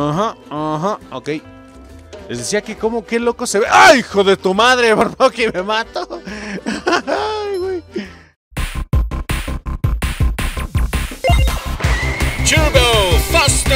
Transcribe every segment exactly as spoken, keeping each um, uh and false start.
Ajá, ajá, ok. Les decía que como, qué loco se ve. ¡Ay, hijo de tu madre! Por poco que me mato. Ay, güey. Turbo Foston.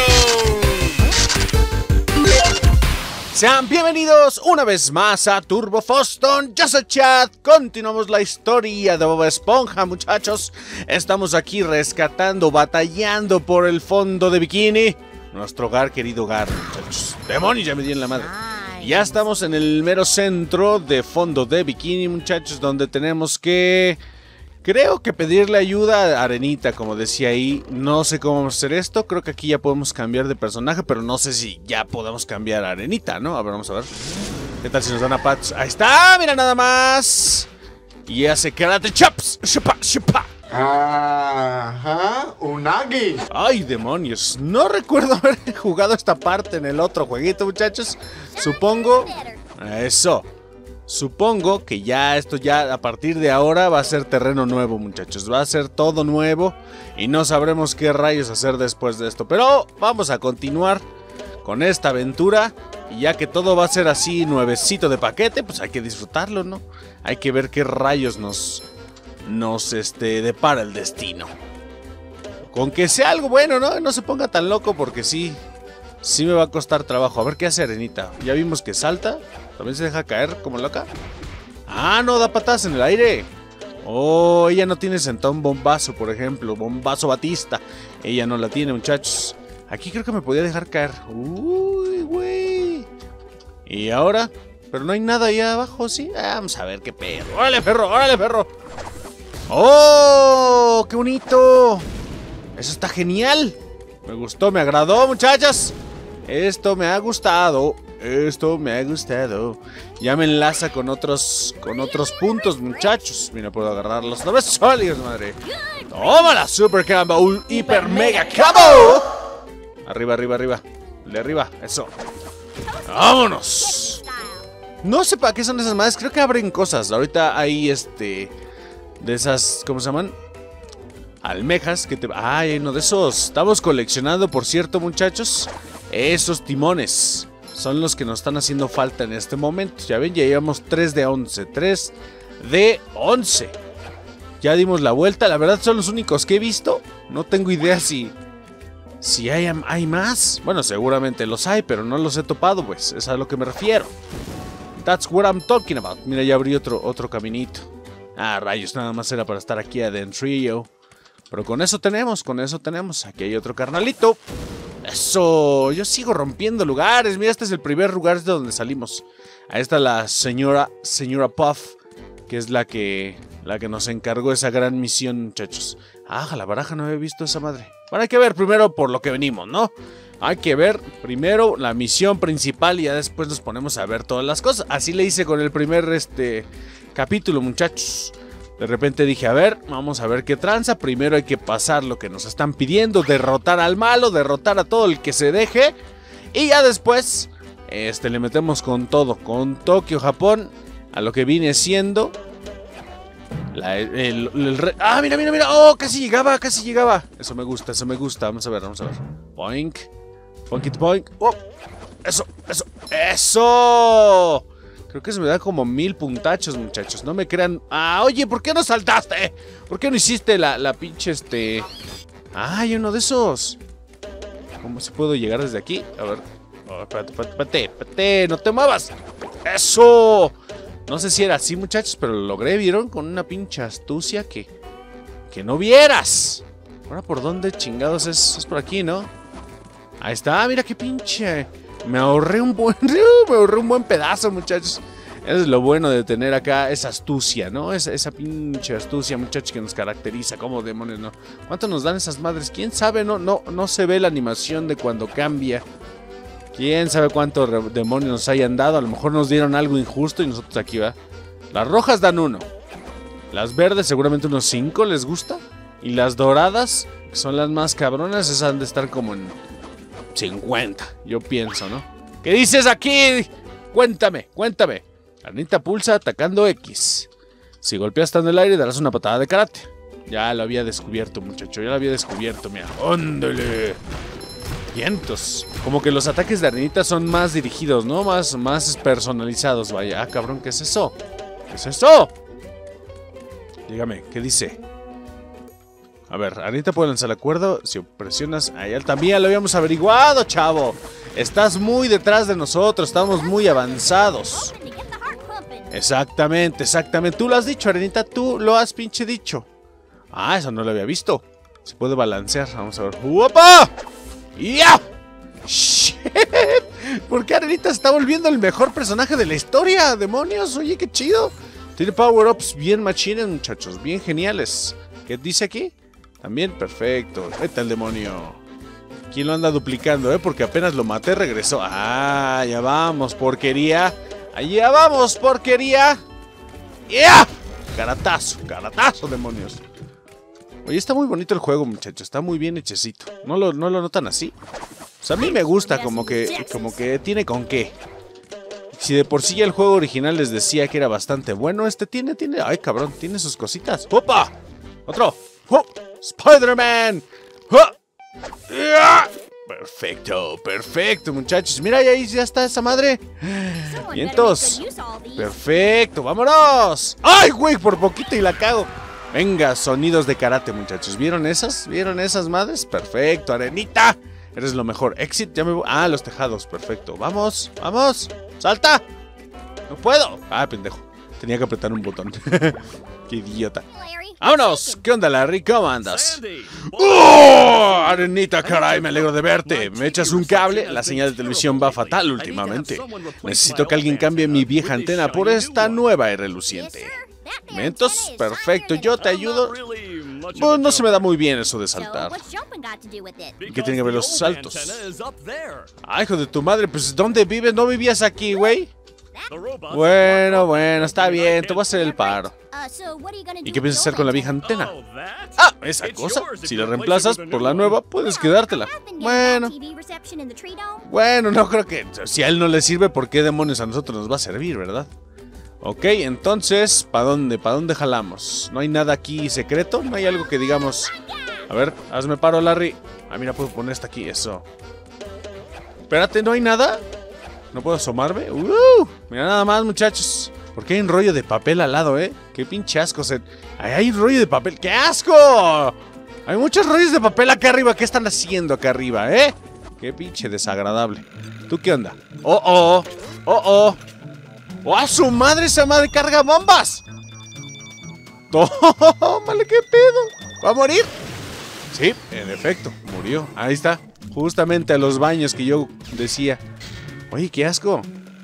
Sean bienvenidos una vez más a Turbo Foston. Yo soy Chad. Continuamos la historia de Bob Esponja, muchachos. Estamos aquí rescatando, batallando por el fondo de Bikini. Nuestro hogar, querido hogar, muchachos. ¡Demonios! Ya me di en la madre. Ya estamos en el mero centro de fondo de Bikini, muchachos, donde tenemos que... Creo que pedirle ayuda a Arenita, como decía ahí. No sé cómo vamos a hacer esto. Creo que aquí ya podemos cambiar de personaje, pero no sé si ya podemos cambiar a Arenita, ¿no? A ver, vamos a ver. ¿Qué tal si nos dan a Pats? ¡Ahí está! ¡Mira nada más! Y hace karate chops. ¡Shupa, shupa! Ajá, Unagi. ¡Ay, demonios! No recuerdo haber jugado esta parte en el otro jueguito, muchachos. Supongo... Eso. Supongo que ya esto ya a partir de ahora va a ser terreno nuevo, muchachos. Va a ser todo nuevo y no sabremos qué rayos hacer después de esto. Pero vamos a continuar con esta aventura. Y ya que todo va a ser así nuevecito de paquete, pues hay que disfrutarlo, ¿no? Hay que ver qué rayos nos, nos este, depara el destino. Con que sea algo bueno, ¿no? No se ponga tan loco porque sí, sí me va a costar trabajo. A ver qué hace Arenita. Ya vimos que salta. ¿También se deja caer como loca? ¡Ah, no! Da patadas en el aire. Oh, ella no tiene sentado un bombazo, por ejemplo. Bombazo Batista. Ella no la tiene, muchachos. Aquí creo que me podía dejar caer. Uy, güey. ¿Y ahora? Pero no hay nada ahí abajo, ¿sí? Ah, vamos a ver qué pedo. ¡Órale, perro! ¡Órale, perro! ¡Oh! ¡Qué bonito! Eso está genial. Me gustó, me agradó, muchachas. Esto me ha gustado. Esto me ha gustado. Ya me enlaza con otros con otros puntos, muchachos. Mira, puedo agarrarlos. No me sólidos, madre. ¡Tómala! Super combo. Un hiper mega combo. Arriba, arriba, arriba. De arriba. Eso. ¡Vámonos! No sé para qué son esas madres. Creo que abren cosas. Ahorita hay este... De esas... ¿Cómo se llaman? Almejas que te... ¡Ay, hay uno de esos! Estamos coleccionando, por cierto, muchachos, esos timones. Son los que nos están haciendo falta en este momento. Ya ven, ya llevamos tres de once. tres de once. Ya dimos la vuelta. La verdad son los únicos que he visto. No tengo idea si... Si hay, hay más. Bueno, seguramente los hay, pero no los he topado, pues. Es a lo que me refiero. That's what I'm talking about. Mira, ya abrí otro, otro caminito. Ah, rayos, nada más era para estar aquí adentro. Pero con eso tenemos, con eso tenemos. Aquí hay otro carnalito. Eso, yo sigo rompiendo lugares. Mira, este es el primer lugar de donde salimos. Ahí está la señora, señora Puff, que es la que, la que nos encargó esa gran misión, muchachos. Ah, la baraja, no había visto esa madre. Bueno, hay que ver primero por lo que venimos, ¿no? Hay que ver primero la misión principal y ya después nos ponemos a ver todas las cosas. Así le hice con el primer este, capítulo, muchachos. De repente dije, a ver, vamos a ver qué tranza. Primero hay que pasar lo que nos están pidiendo. Derrotar al malo, derrotar a todo el que se deje. Y ya después, este, le metemos con todo. Con Tokio, Japón, a lo que viene siendo la, el, el, el re... ¡Ah, mira, mira, mira! ¡Oh, casi llegaba, casi llegaba! Eso me gusta, eso me gusta. Vamos a ver, vamos a ver. Boink. Boink, boink. ¡Oh! ¡Eso, eso! ¡Eso! Creo que se me da como mil puntachos, muchachos. No me crean. Ah, oye, ¿por qué no saltaste? ¿Por qué no hiciste la, la pinche este... Ah, hay uno de esos. ¿Cómo se puedo llegar desde aquí? A ver. Oh, espérate, espérate, espérate, espérate. No te muevas. ¡Eso! No sé si era así, muchachos, pero lo logré. ¿Vieron? Con una pinche astucia que... Que no vieras. Ahora, ¿por dónde chingados es? Es por aquí, ¿no? Ahí está, mira qué pinche... Me ahorré un buen, me ahorré un buen pedazo, muchachos. Eso es lo bueno de tener acá esa astucia, ¿no? Esa, esa pinche astucia, muchachos, que nos caracteriza. ¿Cómo demonios, no? ¿Cuánto nos dan esas madres? ¿Quién sabe? No, no, no se ve la animación de cuando cambia. ¿Quién sabe cuánto demonios nos hayan dado? A lo mejor nos dieron algo injusto y nosotros aquí, ¿va? Las rojas dan uno. Las verdes seguramente unos cinco, ¿les gusta? Y las doradas, que son las más cabronas, esas han de estar como en... cincuenta, yo pienso, ¿no? ¿Qué dices aquí? Cuéntame, cuéntame. Arenita pulsa atacando X. Si golpeas estando en el aire, darás una patada de karate. Ya lo había descubierto, muchacho. Ya lo había descubierto, mira. ¡Ándale! Vientos. Como que los ataques de Arenita son más dirigidos, ¿no? Más, más personalizados, vaya. Ah, cabrón, ¿qué es eso? ¿Qué es eso? Dígame, ¿qué dice? A ver, Arenita puede lanzar la cuerda si presionas a él. También lo habíamos averiguado, chavo. Estás muy detrás de nosotros, estamos muy avanzados. Exactamente, exactamente. Tú lo has dicho, Arenita, tú lo has pinche dicho. Ah, eso no lo había visto. Se puede balancear, vamos a ver. ¡Uopa! ¡Ya! ¡Shit! ¿Por qué Arenita se está volviendo el mejor personaje de la historia? ¡Demonios! Oye, qué chido. Tiene power-ups bien machines, muchachos, bien geniales. ¿Qué dice aquí? También, perfecto. Vete al demonio. ¿Quién lo anda duplicando, eh? Porque apenas lo maté, regresó. Ah, ya vamos, porquería. Allá vamos, porquería. ¡Ya! Caratazo, caratazo, demonios. Oye, está muy bonito el juego, muchachos. Está muy bien hechecito. ¿No lo, no lo notan así? O sea, a mí me gusta como que, como que tiene con qué. Si de por sí ya el juego original les decía que era bastante bueno, este tiene, tiene... Ay, cabrón, tiene sus cositas. ¡Opa! ¡Otro! ¡Oh! ¡Spider-Man! ¡Oh! ¡Ya! Perfecto, perfecto, muchachos. Mira, ahí ya está esa madre. Vientos. Perfecto, vámonos. ¡Ay, güey! Por poquito y la cago. Venga, sonidos de karate, muchachos. ¿Vieron esas? ¿Vieron esas madres? Perfecto, Arenita. Eres lo mejor. Exit, ya me voy. Ah, los tejados, perfecto. Vamos, vamos. ¡Salta! No puedo. Ah, pendejo. Tenía que apretar un botón. Qué idiota. ¡Vámonos! ¿Qué onda, Larry? ¿Cómo andas? ¡Oh! Arenita, caray, me alegro de verte. ¿Me echas un cable? La señal de televisión va fatal últimamente. Necesito que alguien cambie mi vieja antena por esta nueva y reluciente. ¿Mentos? Perfecto, yo te ayudo. Pues no se me da muy bien eso de saltar. ¿Y qué tienen que ver los saltos? Ay, hijo de tu madre, pues ¿dónde vives? ¿No vivías aquí, güey? Bueno, bueno, está bien, te voy a hacer el paro. ¿Y qué piensas hacer con la vieja antena? Ah, esa cosa. Si la reemplazas por la nueva, puedes quedártela. Bueno. Bueno, no creo que... Si a él no le sirve, ¿por qué demonios a nosotros nos va a servir, verdad? Ok, entonces, ¿para dónde? ¿Para dónde jalamos? ¿No hay nada aquí secreto? ¿No hay algo que digamos? A ver, hazme paro, Larry. Ah, mira, puedo poner esta aquí, eso. Espérate, ¿no hay nada? ¿No puedo asomarme? Uh, mira nada más, muchachos. ¿Por qué hay un rollo de papel al lado, eh? Qué pinche asco. Se... Ay, hay un rollo de papel. ¡Qué asco! Hay muchos rollos de papel acá arriba. ¿Qué están haciendo acá arriba, eh? Qué pinche desagradable. ¿Tú qué onda? ¡Oh, oh! ¡Oh, oh! ¡Oh, a su madre! ¡Esa madre carga bombas! ¡Tómale, qué pedo! ¿Va a morir? Sí, en efecto, murió. Ahí está. Justamente a los baños que yo decía. Oye, qué asco.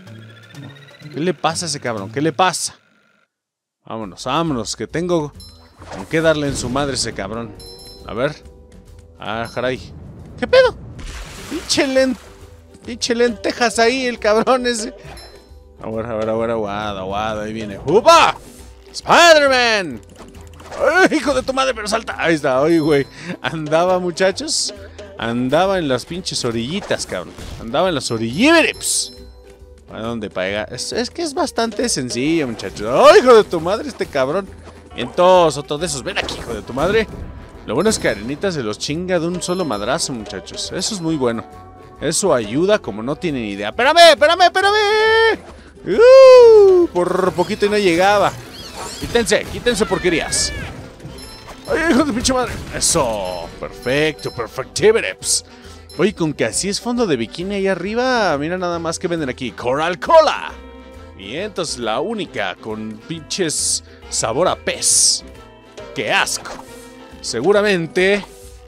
¿Qué le pasa a ese cabrón? ¿Qué le pasa? Vámonos, vámonos, que tengo con qué darle en su madre a ese cabrón. A ver. Ah, caray. ¿Qué pedo? Pinche len... Pinche lentejas ahí, el cabrón ese. A ver, a ver, a ver, aguada, aguada, ahí viene. ¡Upa! ¡Spider-Man! ¡Ay, hijo de tu madre, pero salta! Ahí está, oye, güey. Andaba, muchachos. Andaba en las pinches orillitas, cabrón. Andaba en las orillitas. ¿A dónde pega? Es, es que es bastante sencillo, muchachos. ¡Ay, hijo de tu madre, este cabrón! Entonces, otro de esos. Ven aquí, hijo de tu madre. Lo bueno es que Arenita se los chinga de un solo madrazo, muchachos. Eso es muy bueno. Eso ayuda como no tienen idea. ¡Espérame, espérame, espérame! Uh, por poquito y no llegaba. Quítense, quítense porquerías. ¡Ay, hijo de pinche madre! Eso, perfecto, perfectivities. Oye, con que así es fondo de bikini ahí arriba. Mira nada más que venden aquí. Coral Cola. Bien, entonces la única con pinches sabor a pez. ¡Qué asco! Seguramente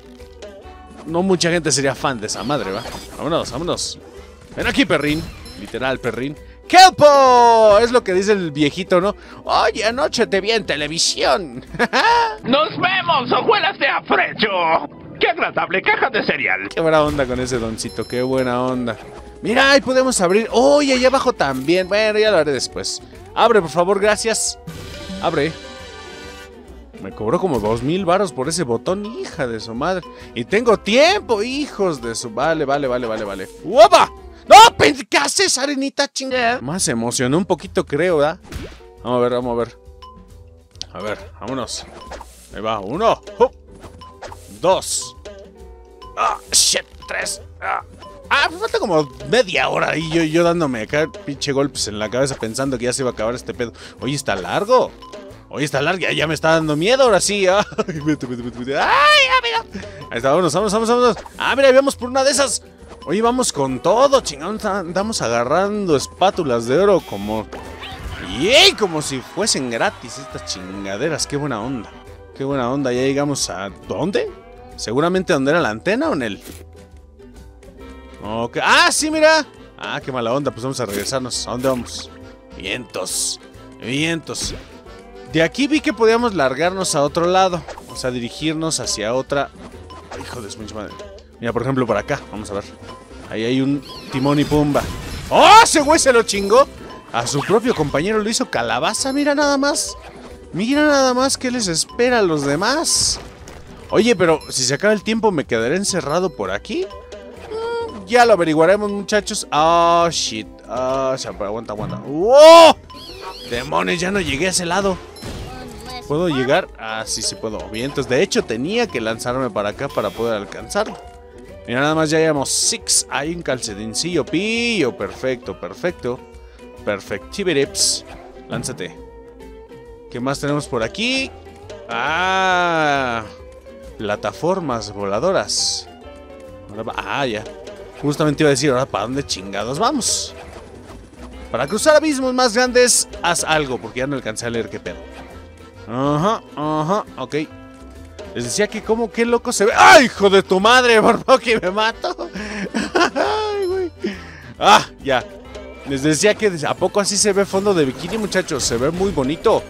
no mucha gente sería fan de esa madre, ¿va? Vámonos, vámonos. Ven aquí, perrín. Literal, perrín. ¡Kelpo! Es lo que dice el viejito, ¿no? Oye, anoche te vi en televisión. ¡Nos vemos, hojuelas de afrecho! ¡Qué agradable caja de cereal! Qué buena onda con ese doncito, qué buena onda. Mira, ahí podemos abrir. ¡Oye, allá abajo también! Bueno, ya lo haré después. Abre, por favor, gracias. Abre. Me cobró como dos mil varos por ese botón, hija de su madre. Y tengo tiempo, hijos de su... Vale, vale, vale, vale, vale. ¡Uopa! ¡No! ¿Qué haces, Arenita, chingada? Más se emocionó un poquito, creo, ¿verdad? Vamos a ver, vamos a ver. A ver, vámonos. Ahí va, uno. ¡Oh! Dos. ¡Ah, shit! tres. Ah, ah falta como media hora y yo, yo dándome acá pinche golpes en la cabeza pensando que ya se iba a acabar este pedo. Oye, está largo. Oye, está largo. Ya, ya me está dando miedo ahora sí. Ay, vete, vete, vete, vete. Ay, ya, mira. Ahí está, vámonos, vamos, vamos, vamos. Ah, mira, vamos por una de esas. Oye, vamos con todo, chingón. Andamos agarrando espátulas de oro como... ¡Yey! Como si fuesen gratis estas chingaderas. Qué buena onda. Qué buena onda. Ya llegamos a... ¿Dónde? Seguramente donde era la antena o en él. Ok. ¡Ah, sí, mira! Ah, qué mala onda. Pues vamos a regresarnos. ¿A dónde vamos? Vientos. Vientos. De aquí vi que podíamos largarnos a otro lado. O sea, dirigirnos hacia otra... Hijo de su pinche madre. Mira, por ejemplo, por acá. Vamos a ver. Ahí hay un Timón y Pumba. ¡Oh! Ese güey se lo chingó. A su propio compañero lo hizo calabaza. Mira nada más. Mira nada más qué les espera a los demás. Oye, pero si se acaba el tiempo, ¿me quedaré encerrado por aquí? Mm, ya lo averiguaremos, muchachos. Oh, shit. Oh, aguanta, aguanta. ¡Oh! Demonios, ya no llegué a ese lado. ¿Puedo llegar? Ah, sí, sí puedo. Bien, entonces de hecho tenía que lanzarme para acá para poder alcanzarlo. Mira, nada más ya llevamos six. Hay un calcetincillo pillo. Perfecto, perfecto. Perfectivirips. Lánzate. ¿Qué más tenemos por aquí? Ah, plataformas voladoras. Ah, ya. Justamente iba a decir, ahora, ¿para dónde chingados vamos? Para cruzar abismos más grandes, haz algo, porque ya no alcancé a leer qué pedo. Ajá, ajá, ok. Les decía que como, qué loco se ve. ¡Ay, hijo de tu madre! Por poco que me mato. Ay, güey. Ah, ya. Les decía que ¿a poco así se ve fondo de bikini, muchachos? Se ve muy bonito.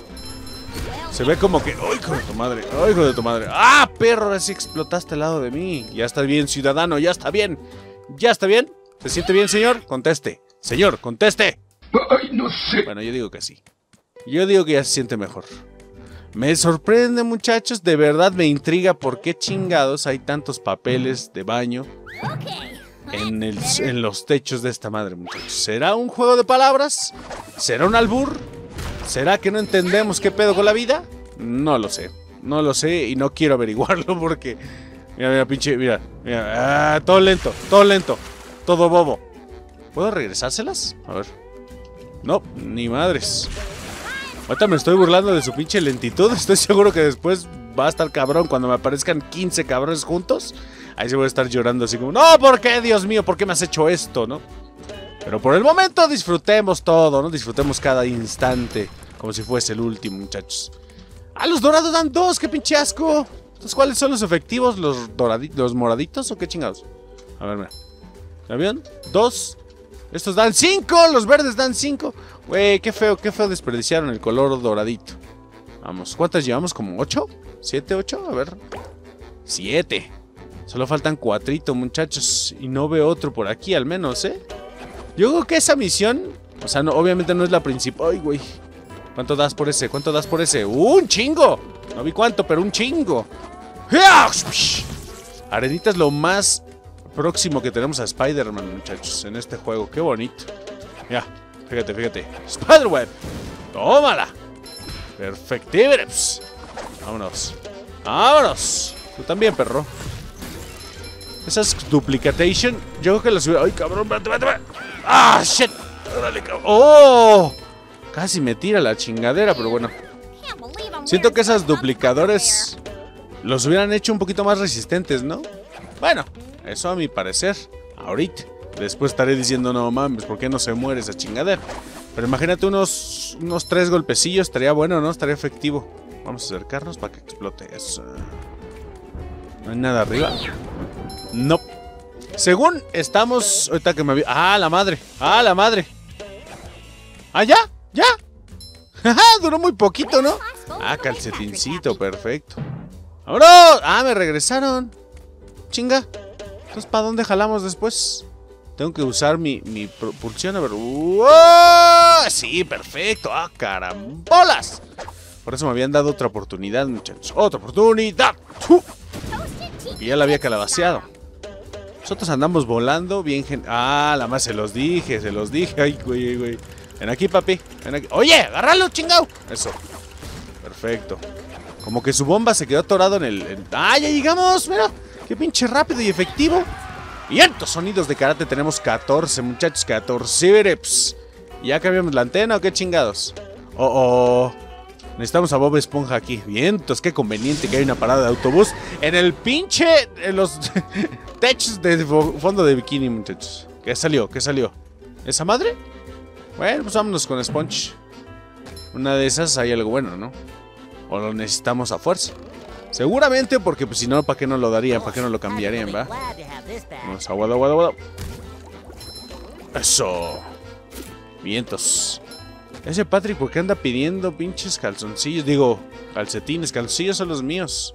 Se ve como que... ¡Ay, hijo de tu madre! ¡Ay, hijo de tu madre! ¡Ah, perro! Ahora sí explotaste al lado de mí. Ya está bien, ciudadano. Ya está bien. ¿Ya está bien? ¿Se siente bien, señor? Conteste. Señor, conteste. Ay, no sé. Bueno, yo digo que sí. Yo digo que ya se siente mejor. Me sorprende, muchachos. De verdad me intriga por qué chingados hay tantos papeles de baño en, el, en los techos de esta madre, muchachos. ¿Será un juego de palabras? ¿Será un albur? ¿Será que no entendemos qué pedo con la vida? No lo sé. No lo sé y no quiero averiguarlo porque... Mira, mira, pinche... Mira, mira. Ah, todo lento, todo lento. Todo bobo. ¿Puedo regresárselas? A ver. No, ni madres. Ahorita me estoy burlando de su pinche lentitud. Estoy seguro que después va a estar cabrón cuando me aparezcan quince cabrones juntos. Ahí se voy a estar llorando así como... No, ¿por qué, Dios mío? ¿Por qué me has hecho esto, no? Pero por el momento disfrutemos todo, ¿no? Disfrutemos cada instante como si fuese el último, muchachos. ¡Ah, los dorados dan dos! ¡Qué pinche asco! Entonces, ¿cuáles son los efectivos? ¿Los doraditos, los moraditos o qué chingados? A ver, mira. ¿Ya vieron? Dos. Estos dan cinco, los verdes dan cinco. Güey, qué feo, qué feo desperdiciaron el color doradito. Vamos, ¿cuántas llevamos? ¿Como ocho? ¿Siete, ocho? A ver. Siete. Solo faltan cuatrito, muchachos. Y no veo otro por aquí, al menos, ¿eh? Yo creo que esa misión... O sea, no, obviamente no es la principal. Ay, güey. ¿Cuánto das por ese? ¿Cuánto das por ese? ¡Uh, un chingo! No vi cuánto, pero un chingo. Arenita es lo más próximo que tenemos a Spider-Man, muchachos, en este juego. Qué bonito. Ya, fíjate, fíjate. Spider-Web. Tómala. Perfectivireps. Vámonos. Vámonos. Tú también, perro. Esas duplicatation, yo creo que las hubiera... ¡Ay, cabrón! ¡Vete, vete, vete! ¡Ah, shit! ¡Órale, cabrón! ¡Oh! Casi me tira la chingadera, pero bueno. Siento que esas duplicadores los hubieran hecho un poquito más resistentes, ¿no? Bueno, eso a mi parecer. Ahorita. Después estaré diciendo, no mames, ¿por qué no se muere esa chingadera? Pero imagínate unos, unos tres golpecillos, estaría bueno, ¿no? Estaría efectivo. Vamos a acercarnos para que explote eso. ¿No hay nada arriba? No. Según estamos... Ahorita que me vi... ¡Ah, la madre! ¡Ah, la madre! ¡Ah, ya! ¡Ya! Duró muy poquito, ¿no? Ah, calcetincito, perfecto. ¡Vámonos! ¡Ah, me regresaron! Chinga. Entonces, ¿para dónde jalamos después? Tengo que usar mi, mi propulsión. A ver... ¡Oh! Sí, perfecto. ¡Ah, carambolas! Por eso me habían dado otra oportunidad, muchachos. ¡Otra oportunidad! ¡Uh! Y ya la había calabaceado. Nosotros andamos volando bien gen... Ah, la más se los dije, se los dije. Ay, güey, güey. Ven aquí, papi. Ven aquí. Oye, agárralo, chingao. Eso. Perfecto. Como que su bomba se quedó atorado en el... En... ¡Ah, ya llegamos! Mira. Qué pinche rápido y efectivo. Vientos, sonidos de karate. Tenemos catorce, muchachos, catorce. Pss. ¿Ya cambiamos la antena o qué chingados? Oh, oh. Necesitamos a Bob Esponja aquí. Vientos, qué conveniente que hay una parada de autobús en el pinche... En los techos de fondo de bikini, muchachos. ¿Qué salió? ¿Qué salió? ¿Esa madre? Bueno, pues vámonos con Sponge. Una de esas hay algo bueno, ¿no? O lo necesitamos a fuerza. Seguramente, porque pues si no, ¿para qué no lo darían? ¿Para qué no lo cambiarían, va? Vamos, aguado, aguado, aguado. Eso. Vientos. Ese Patrick, ¿por qué anda pidiendo pinches calzoncillos? Digo, calcetines, calzoncillos son los míos.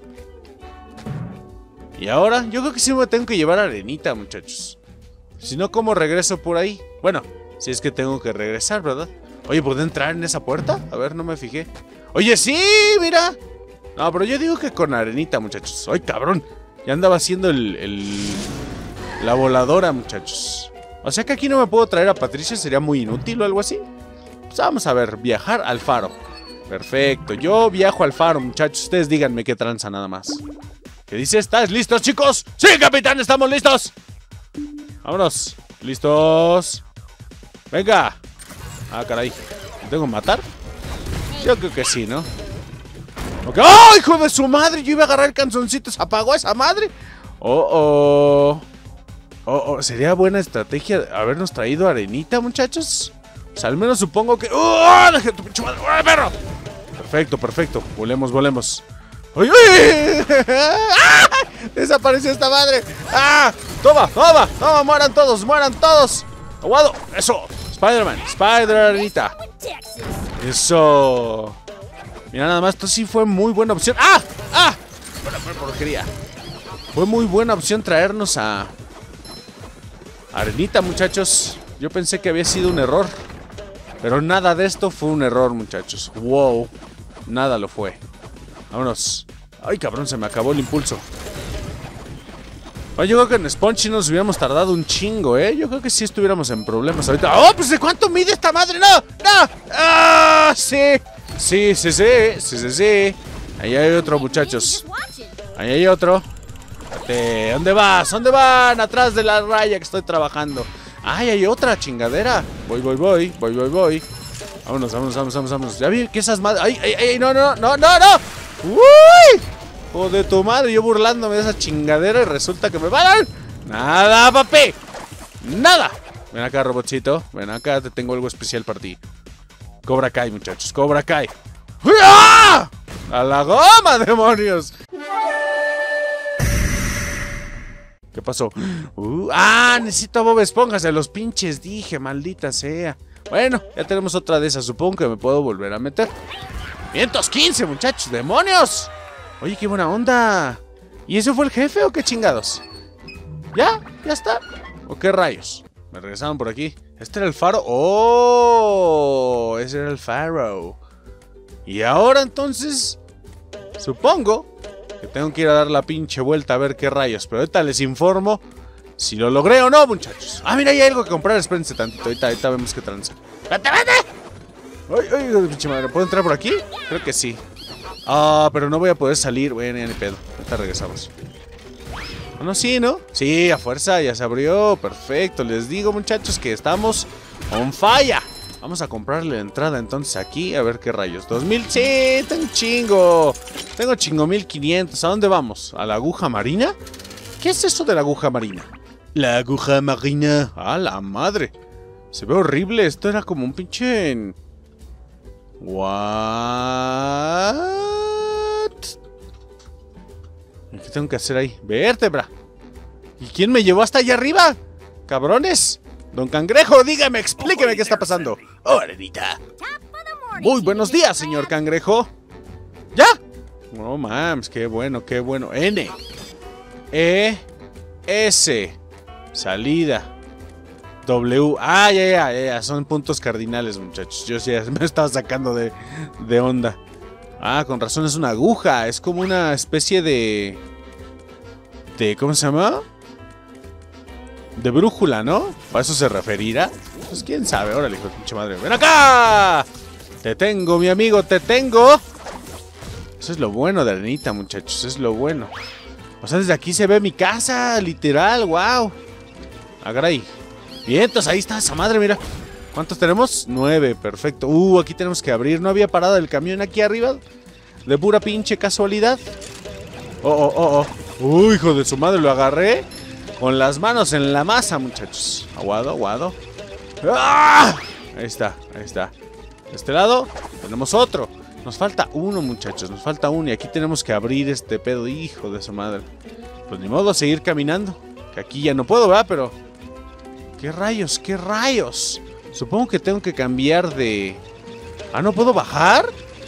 Y ahora, yo creo que sí me tengo que llevar arenita, muchachos. Si no, ¿cómo regreso por ahí? Bueno, si es que tengo que regresar, ¿verdad? Oye, ¿puedo entrar en esa puerta? A ver, no me fijé. Oye, sí, mira. No, pero yo digo que con arenita, muchachos. ¡Ay, cabrón! Ya andaba haciendo el, el... la voladora, muchachos. O sea que aquí no me puedo traer a Patricia. ¿Sería muy inútil o algo así? Pues vamos a ver, viajar al faro. Perfecto, yo viajo al faro, muchachos. Ustedes díganme qué tranza nada más. ¿Qué dice? ¿Estás listos, chicos? ¡Sí, capitán! ¡Estamos listos! Vámonos. ¿Listos? Venga. Ah, caray. ¿Me tengo que matar? Yo creo que sí, ¿no? Okay. ¡Oh, hijo de su madre! Yo iba a agarrar el canzoncito. ¿Se apagó esa madre? Oh, oh. Oh, oh. ¿Sería buena estrategia habernos traído arenita, muchachos? O sea, al menos supongo que... ¡Oh! ¡Deje tu pinche madre! ¡Oh, perro! Perfecto, perfecto. Volemos, volemos. ¡Ay, ay! ¡Ah! ¡Desapareció esta madre! ¡Ah! ¡Toma, toma! ¡Toma! ¡Mueran todos! ¡Mueran todos! ¡Aguado! ¡Eso! Spider-Man, Spider-Arenita. Eso. Mira, nada más, esto sí fue muy buena opción. ¡Ah! ¡Ah! Buena porquería. Fue muy buena opción traernos a Arenita, muchachos. Yo pensé que había sido un error, pero nada de esto fue un error, muchachos. Wow. Nada lo fue. Vámonos. Ay, cabrón, se me acabó el impulso. Yo creo que en Sponge nos hubiéramos tardado un chingo, ¿eh? Yo creo que sí estuviéramos en problemas ahorita. ¡Oh, pues de cuánto mide esta madre! ¡No! ¡No! ¡Ah! Sí. Sí, sí, sí. Sí, sí, sí. Ahí hay otro, muchachos. Ahí hay otro. Espérate. ¿Dónde vas? ¿Dónde van? Atrás de la raya que estoy trabajando. ¡Ay, hay otra chingadera! Voy, voy, voy. Voy, voy, voy. Vámonos, vámonos, vámonos, vámonos, vámonos. Ya vi que esas madres... ¡Ay, ay, ay! ¡No, no, no, no, no! ¡Uy! ¡Oh, de tu madre! Yo burlándome de esa chingadera y resulta que me van a... ¡Nada, papi! ¡Nada! Ven acá, robotcito. Ven acá, te tengo algo especial para ti. Cobra Kai, muchachos. Cobra Kai. ¡Ah! ¡A la goma, demonios! ¿Qué pasó? Uh, ¡Ah! Necesito a Bob Esponja. Se los pinches dije, maldita sea. Bueno, ya tenemos otra de esas. Supongo que me puedo volver a meter. ¡quinientos quince, muchachos! ¡Demonios! Oye, qué buena onda. ¿Y ese fue el jefe o qué chingados? ¿Ya? ¿Ya está? ¿O qué rayos? Me regresaron por aquí. ¿Este era el faro? ¡Oh! Ese era el faro. Y ahora entonces... Supongo que tengo que ir a dar la pinche vuelta a ver qué rayos. Pero ahorita les informo si lo logré o no, muchachos. Ah, mira, hay algo que comprar. Espérense tantito. Ahorita, ahorita vemos qué tranza. ¡Vete, vete! ¡Ay, ay, pinche madre! ¿Puedo entrar por aquí? Creo que sí. Ah, pero no voy a poder salir. Bueno, ya ni pedo. Ahorita regresamos. No, no, sí, ¿no? Sí, a fuerza, ya se abrió. Perfecto. Les digo, muchachos, que estamos on fire. Vamos a comprarle la entrada entonces aquí. A ver qué rayos. dos mil. Sí, tengo chingo. Tengo chingo mil quinientos. ¿A dónde vamos? ¿A la aguja marina? ¿Qué es eso de la aguja marina? La aguja marina. ¡A la madre! Se ve horrible. Esto era como un pinche... What? ¿Qué tengo que hacer ahí? Vértebra. ¿Y quién me llevó hasta allá arriba? ¡Cabrones! Don Cangrejo, dígame, explíqueme qué está pasando. Oh, Arenita. Muy buenos días, señor Cangrejo. ¿Ya? No, mams, qué bueno, qué bueno. N. E. S. Salida. W. Ah, ya, ya, ya. Son puntos cardinales, muchachos. Yo ya me estaba sacando de, de onda. Ah, con razón es una aguja. Es como una especie de... de ¿cómo se llama? De brújula, ¿no? ¿A eso se referirá? Pues quién sabe. Órale, hijo de pinche madre. ¡Ven acá! Te tengo, mi amigo, te tengo. Eso es lo bueno de Arenita, muchachos. Es lo bueno. O sea, desde aquí se ve mi casa, literal. ¡Wow! agarra ahí. Bien, entonces ahí está esa madre, mira. ¿Cuántos tenemos? Nueve, perfecto. Uh, aquí tenemos que abrir. ¿No había parado el camión aquí arriba? De pura pinche casualidad. Oh, oh, oh, oh. Uh, hijo de su madre, lo agarré con las manos en la masa, muchachos. Aguado, aguado. ¡Ah! Ahí está, ahí está. De este lado tenemos otro. Nos falta uno, muchachos, nos falta uno. Y aquí tenemos que abrir este pedo, hijo de su madre. Pues ni modo, seguir caminando. Que aquí ya no puedo, ¿verdad? Pero... ¿qué rayos? ¿Qué rayos? Supongo que tengo que cambiar de... ¿Ah, no puedo bajar?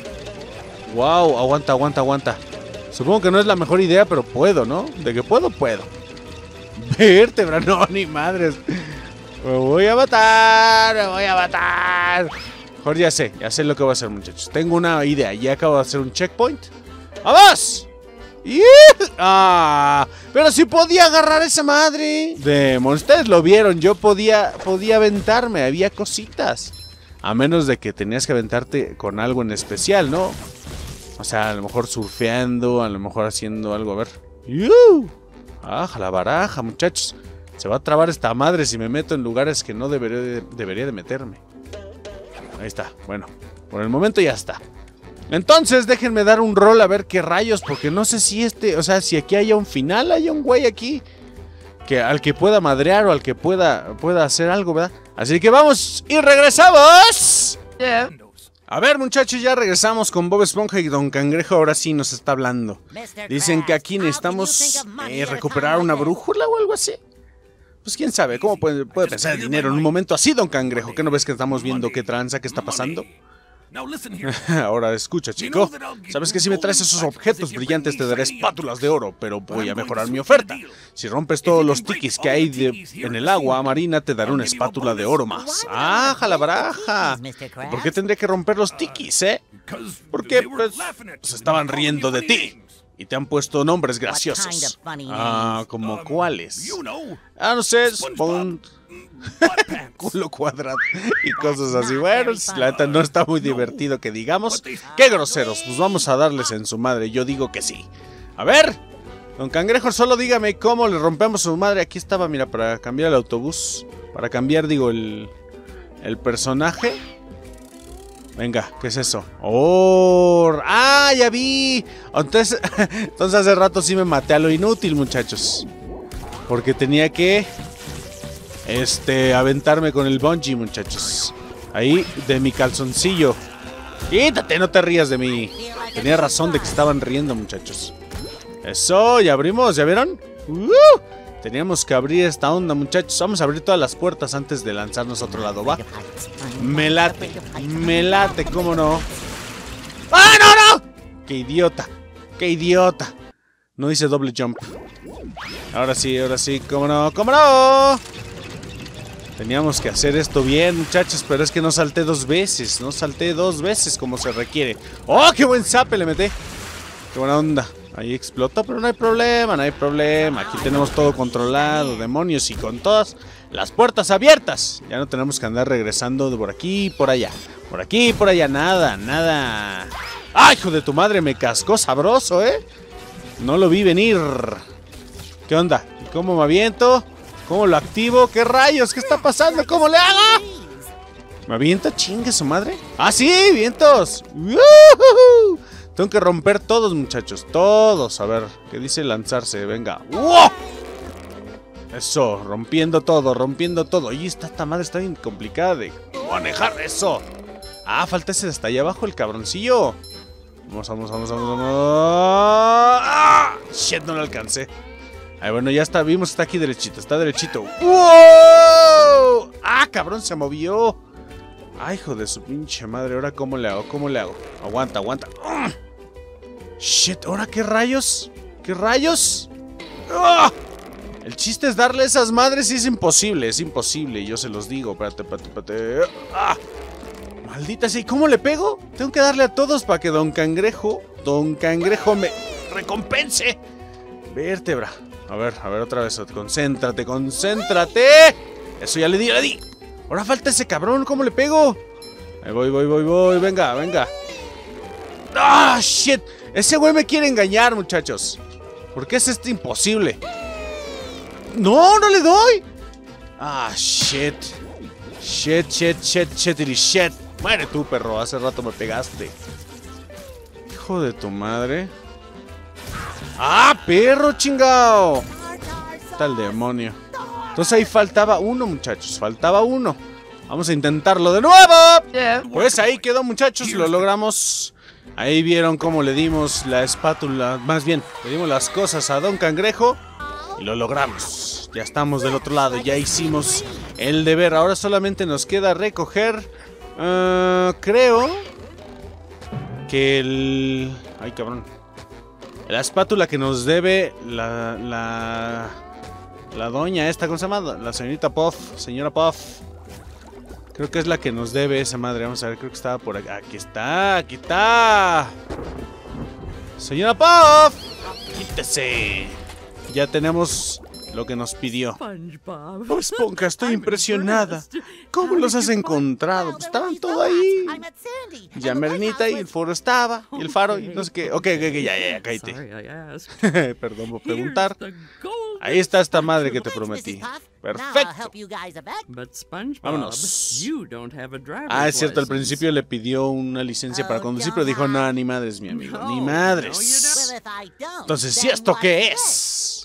Wow, aguanta, aguanta, aguanta. Supongo que no es la mejor idea, pero puedo, ¿no? De que puedo, puedo. Vértebra, no, ni madres. Me voy a matar, me voy a matar. Mejor ya sé, ya sé lo que voy a hacer, muchachos. Tengo una idea, ya acabo de hacer un checkpoint. ¡Vamos! ¡Yeah! ¡Ah! Pero si podía agarrar esa madre. Demon, ustedes lo vieron, yo podía, podía aventarme, había cositas. A menos de que tenías que aventarte con algo en especial, ¿no? O sea, a lo mejor surfeando, a lo mejor haciendo algo, a ver. ¡Yuuu! ¡Aja la baraja, muchachos! Se va a trabar esta madre si me meto en lugares que no debería de, debería de meterme. Ahí está, bueno, por el momento ya está. Entonces déjenme dar un rol a ver qué rayos, porque no sé si este, o sea, si aquí haya un final, haya un güey aquí que al que pueda madrear o al que pueda, pueda hacer algo, ¿verdad? Así que vamos y regresamos. Yeah. A ver, muchachos, ya regresamos con Bob Esponja y Don Cangrejo. Ahora sí nos está hablando. Dicen que aquí necesitamos eh, recuperar una brújula o algo así. Pues quién sabe, ¿cómo puede, puede pensar el dinero en un momento así, Don Cangrejo? ¿Qué no ves que estamos viendo qué tranza, qué está pasando? Ahora escucha, chico. Sabes que si me traes esos objetos brillantes te daré espátulas de oro, pero voy a mejorar mi oferta. Si rompes todos los tikis que hay de, en el agua marina, te daré una espátula de oro más. ¡Ah, jalabaraja! ¿Por qué tendría que romper los tikis, eh? Porque, pues, se estaban riendo de ti. Y te han puesto nombres graciosos. Ah, ¿como cuáles? Ah, no sé, Spawn... culo cuadrado y cosas así. Bueno, la neta no está muy divertido que digamos. ¡Qué groseros! Pues vamos a darles en su madre. Yo digo que sí. A ver, Don Cangrejo, solo dígame cómo le rompemos a su madre. Aquí estaba, mira, para cambiar el autobús. Para cambiar, digo, el, el personaje. Venga, ¿qué es eso? ¡Oh! ¡Ah, ya vi! Entonces, entonces hace rato sí me maté a lo inútil, muchachos. Porque tenía que... Este, aventarme con el bungee, muchachos. Ahí, de mi calzoncillo. Quítate, no te rías de mí. Tenía razón de que estaban riendo, muchachos. Eso, ya abrimos, ¿ya vieron? Uh, teníamos que abrir esta onda, muchachos. Vamos a abrir todas las puertas antes de lanzarnos a otro lado, ¿va? Me late, me late, ¿cómo no? ¡Ah, no, no! ¡Qué idiota! ¡Qué idiota! No hice doble jump. Ahora sí, ahora sí, ¿cómo no? ¿Cómo no? Teníamos que hacer esto bien, muchachos, pero es que no salté dos veces. No salté dos veces como se requiere. ¡Oh, qué buen zape le metí! ¡Qué buena onda! Ahí explotó, pero no hay problema, no hay problema. Aquí tenemos todo controlado, demonios, y con todas las puertas abiertas. Ya no tenemos que andar regresando por aquí y por allá. Por aquí y por allá, nada, nada. ¡Ay, hijo de tu madre! Me cascó sabroso, ¿eh? No lo vi venir. ¿Qué onda? ¿Cómo me aviento? ¿Cómo lo activo? ¿Qué rayos? ¿Qué está pasando? ¿Cómo le hago? ¿Me avienta? ¿Chingue su madre? ¡Ah, sí! ¡Vientos! ¡Woohoo! Tengo que romper todos, muchachos. Todos. A ver, ¿qué dice lanzarse? Venga. ¡Wow! Eso, rompiendo todo, rompiendo todo. Y esta, esta madre está bien complicada de manejar eso. Ah, falta ese de hasta allá abajo, el cabroncillo. Vamos, vamos, vamos, vamos, vamos. ¡Ah! Shit, no lo alcancé. Ay, bueno, ya está, vimos, está aquí derechito, está derechito. ¡Wow! ¡Ah, cabrón, se movió! Ay, hijo de su pinche madre, ¿ahora cómo le hago? ¿Cómo le hago? Aguanta, aguanta. ¡Ugh! Shit, ¿ahora qué rayos? ¿Qué rayos? ¡Ugh! El chiste es darle a esas madres y es imposible, es imposible, yo se los digo. Espérate, espérate, espérate. ¡Ah! Maldita sea, ¿y cómo le pego? Tengo que darle a todos para que Don Cangrejo, Don Cangrejo me recompense. Vértebra. A ver, a ver, otra vez. Concéntrate, concéntrate. Eso ya le di, ya le di. Ahora falta ese cabrón, ¿cómo le pego? Ahí voy, voy, voy, voy. Venga, venga. ¡Ah, shit! Ese güey me quiere engañar, muchachos. ¿Por qué es esto imposible? ¡No, no le doy! Ah, shit. Shit, shit, shit, shit, y shit. Muere tú, perro. Hace rato me pegaste. Hijo de tu madre. ¡Ah, perro, chingao! Está el demonio. Entonces ahí faltaba uno, muchachos. Faltaba uno. Vamos a intentarlo de nuevo. Pues ahí quedó, muchachos. Lo logramos. Ahí vieron cómo le dimos la espátula. Más bien, le dimos las cosas a Don Cangrejo. Y lo logramos. Ya estamos del otro lado. Ya hicimos el deber. Ahora solamente nos queda recoger. Uh, creo que el... Ay, cabrón. La espátula que nos debe la... La, la doña esta, ¿cómo se llama? La señorita Puff. Señora Puff. Creo que es la que nos debe esa madre. Vamos a ver, creo que estaba por aquí. Aquí está, aquí está. Señora Puff. Quítese. Ya tenemos lo que nos pidió. Bob Esponja, estoy impresionada. ¿Cómo los has encontrado? Pues estaban todos ahí. Ya Mernita y el foro estaba. Y el faro y no sé qué. Ok, ok, ok, ya, ya, ya, cállate. Perdón por preguntar. Ahí está esta madre que te prometí. Perfecto. Vámonos. Ah, es cierto, al principio le pidió una licencia para conducir, pero dijo, no, ni madres, mi amigo. Ni madres. Entonces, ¿y esto qué es?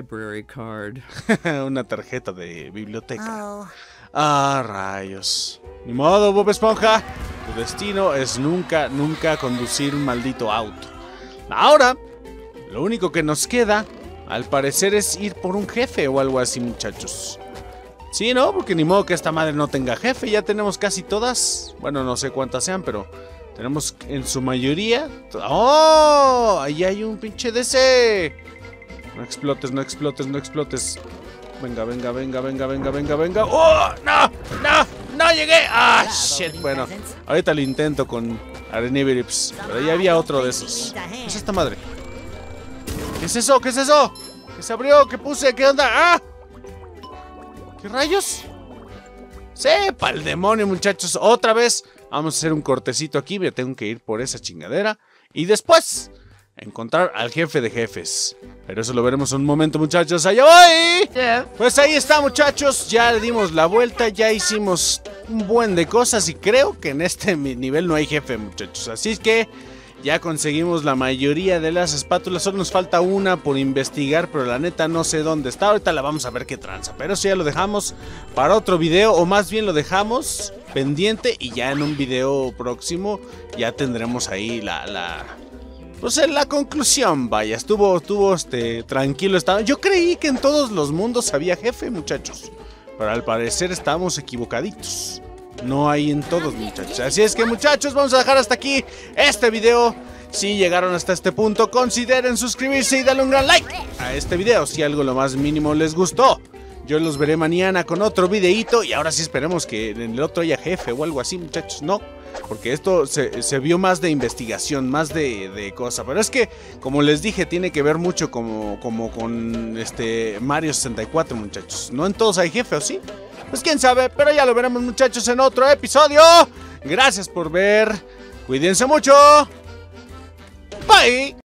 Una tarjeta de biblioteca. Ah, rayos. Ni modo, Bob Esponja. Tu destino es nunca, nunca conducir un maldito auto. Ahora, lo único que nos queda, al parecer, es ir por un jefe o algo así, muchachos. Sí, ¿no? Porque ni modo que esta madre no tenga jefe. Ya tenemos casi todas. Bueno, no sé cuántas sean, pero tenemos en su mayoría. ¡Oh! Ahí hay un pinche D C. No explotes, no explotes, no explotes. Venga, venga, venga, venga, venga, venga, venga. ¡Oh! ¡No! ¡No! ¡No llegué! ¡Ah, shit! Bueno, ahorita lo intento con Arenibirips. Pero ya había otro de esos. ¿Qué es esta madre? ¿Qué es eso? ¿Qué es eso? ¿Qué se abrió? ¿Qué puse? ¿Qué onda? ¡Ah! ¿Qué rayos? ¡Sepa el demonio, muchachos! Otra vez vamos a hacer un cortecito aquí. Me tengo que ir por esa chingadera. Y después encontrar al jefe de jefes. Pero eso lo veremos en un momento, muchachos. ¡Allá voy! Yeah. Pues ahí está, muchachos. Ya le dimos la vuelta. Ya hicimos un buen de cosas. Y creo que en este nivel no hay jefe, muchachos. Así que ya conseguimos la mayoría de las espátulas. Solo nos falta una por investigar, pero la neta no sé dónde está. Ahorita la vamos a ver qué tranza. Pero eso ya lo dejamos para otro video, o más bien lo dejamos pendiente. Y ya en un video próximo ya tendremos ahí la... la pues en la conclusión, vaya. Estuvo, estuvo este, tranquilo. Estaba... Yo creí que en todos los mundos había jefe, muchachos. Pero al parecer estábamos equivocaditos. No hay en todos, muchachos. Así es que, muchachos, vamos a dejar hasta aquí este video. Si llegaron hasta este punto, consideren suscribirse y darle un gran like a este video si algo lo más mínimo les gustó. Yo los veré mañana con otro videíto. Y ahora sí esperemos que en el otro haya jefe o algo así, muchachos. No, porque esto se, se vio más de investigación, más de, de cosa. Pero es que, como les dije, tiene que ver mucho como, como con este Mario sesenta y cuatro, muchachos. No en todos hay jefe, ¿o sí? Pues quién sabe, pero ya lo veremos, muchachos, en otro episodio. Gracias por ver. Cuídense mucho. Bye.